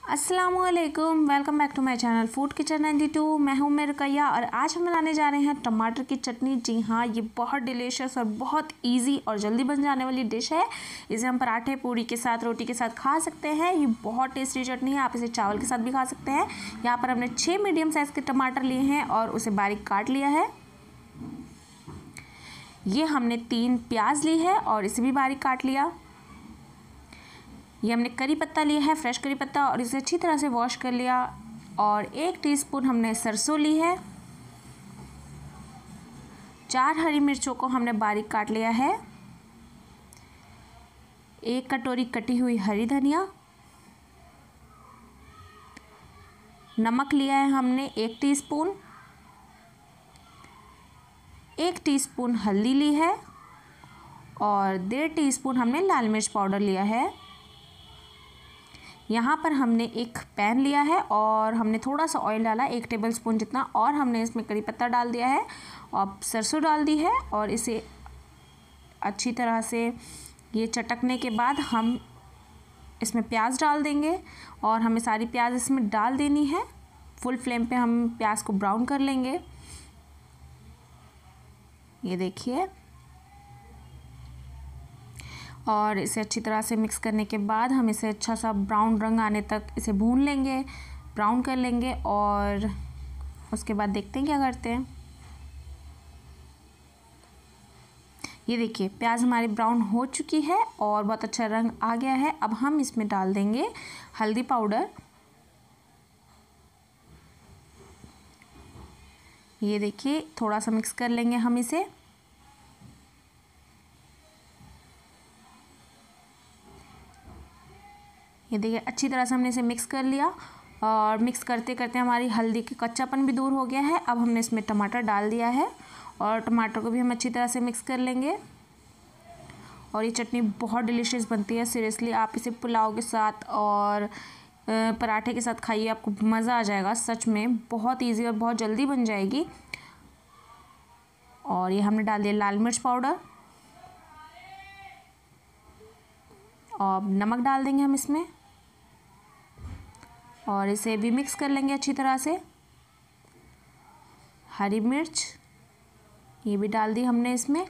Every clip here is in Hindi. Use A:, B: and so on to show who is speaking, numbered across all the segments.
A: अस्सलामुअलैकुम, welcome back to my channel food kitchen 92। मैं हूं रुकैया और आज हम बनाने जा रहे हैं टमाटर की चटनी। जी हाँ, ये बहुत डिलीशियस और बहुत इजी और जल्दी बन जाने वाली डिश है। इसे हम पराठे, पूरी के साथ, रोटी के साथ खा सकते हैं। ये बहुत टेस्टी चटनी है। आप इसे चावल के साथ भी खा सकते हैं। यहाँ पर हमने 6 मीडियम साइज़ के टमाटर लिए हैं और उसे बारीक काट लिया है। ये हमने 3 प्याज ली है और इसे भी बारीक काट लिया। ये हमने करी पत्ता लिया है, फ्रेश करी पत्ता, और इसे अच्छी तरह से वॉश कर लिया। और 1 टीस्पून हमने सरसों ली है। 4 हरी मिर्चों को हमने बारीक काट लिया है। 1 कटोरी कटी हुई हरी धनिया। नमक लिया है हमने 1 टीस्पून। 1 टीस्पून हल्दी ली है और 1.5 टीस्पून हमने लाल मिर्च पाउडर लिया है। यहाँ पर हमने एक पैन लिया है और हमने थोड़ा सा ऑयल डाला, 1 टेबलस्पून जितना, और हमने इसमें करी पत्ता डाल दिया है और सरसों डाल दी है। और इसे अच्छी तरह से ये चटकने के बाद हम इसमें प्याज डाल देंगे और हमें सारी प्याज इसमें डाल देनी है। फुल फ्लेम पे हम प्याज को ब्राउन कर लेंगे। ये देखिए, और इसे अच्छी तरह से मिक्स करने के बाद हम इसे अच्छा सा ब्राउन रंग आने तक इसे भून लेंगे, ब्राउन कर लेंगे। और उसके बाद देखते हैं क्या करते हैं। ये देखिए, प्याज हमारी ब्राउन हो चुकी है और बहुत अच्छा रंग आ गया है। अब हम इसमें डाल देंगे हल्दी पाउडर। ये देखिए, थोड़ा सा मिक्स कर लेंगे हम इसे। ये देखिए, अच्छी तरह से हमने इसे मिक्स कर लिया और मिक्स करते करते हमारी हल्दी की कच्चापन भी दूर हो गया है। अब हमने इसमें टमाटर डाल दिया है और टमाटर को भी हम अच्छी तरह से मिक्स कर लेंगे। और ये चटनी बहुत डिलीशियस बनती है। सीरियसली, आप इसे पुलाव के साथ और पराठे के साथ खाइए, आपको मज़ा आ जाएगा। सच में बहुत ईजी और बहुत जल्दी बन जाएगी। और ये हमने डाल दिया लाल मिर्च पाउडर और नमक डाल देंगे हम इसमें और इसे भी मिक्स कर लेंगे अच्छी तरह से। हरी मिर्च ये भी डाल दी हमने इसमें।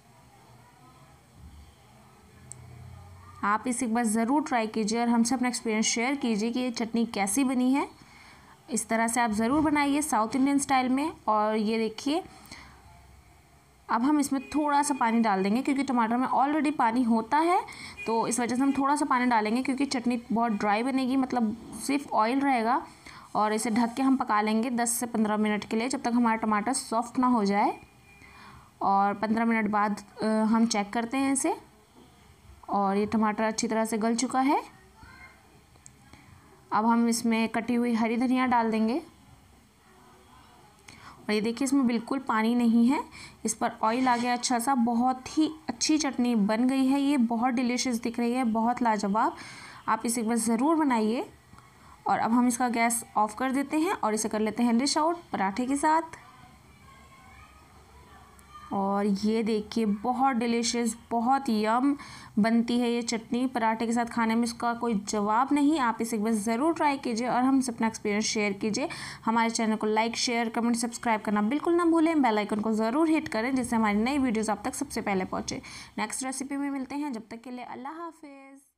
A: आप इसे एक बार ज़रूर ट्राई कीजिए और हमसे अपना एक्सपीरियंस शेयर कीजिए कि ये चटनी कैसी बनी है। इस तरह से आप ज़रूर बनाइए साउथ इंडियन स्टाइल में। और ये देखिए, अब हम इसमें थोड़ा सा पानी डाल देंगे क्योंकि टमाटर में ऑलरेडी पानी होता है, तो इस वजह से हम थोड़ा सा पानी डालेंगे क्योंकि चटनी बहुत ड्राई बनेगी, मतलब सिर्फ ऑयल रहेगा। और इसे ढक के हम पका लेंगे 10 से 15 मिनट के लिए, जब तक हमारा टमाटर सॉफ्ट ना हो जाए। और 15 मिनट बाद हम चेक करते हैं इसे, और ये टमाटर अच्छी तरह से गल चुका है। अब हम इसमें कटी हुई हरी धनिया डाल देंगे। और ये देखिए, इसमें बिल्कुल पानी नहीं है, इस पर ऑयल आ गया अच्छा सा। बहुत ही अच्छी चटनी बन गई है। ये बहुत डिलीशियस दिख रही है, बहुत लाजवाब। आप इसे एक बार ज़रूर बनाइए। और अब हम इसका गैस ऑफ कर देते हैं और इसे कर लेते हैं डिश आउट पराठे के साथ। और ये देखिए, बहुत डिलीशियस, बहुत यम बनती है ये चटनी। पराठे के साथ खाने में इसका कोई जवाब नहीं। आप इसे एक बार ज़रूर ट्राई कीजिए और हमसे अपना एक्सपीरियंस शेयर कीजिए। हमारे चैनल को लाइक, शेयर, कमेंट, सब्सक्राइब करना बिल्कुल ना भूलें। बेल आइकन को ज़रूर हिट करें जिससे हमारी नई वीडियोज़ आप तक सबसे पहले पहुँचे। नेक्स्ट रेसिपी में मिलते हैं, जब तक के लिए अल्लाह हाफिज़।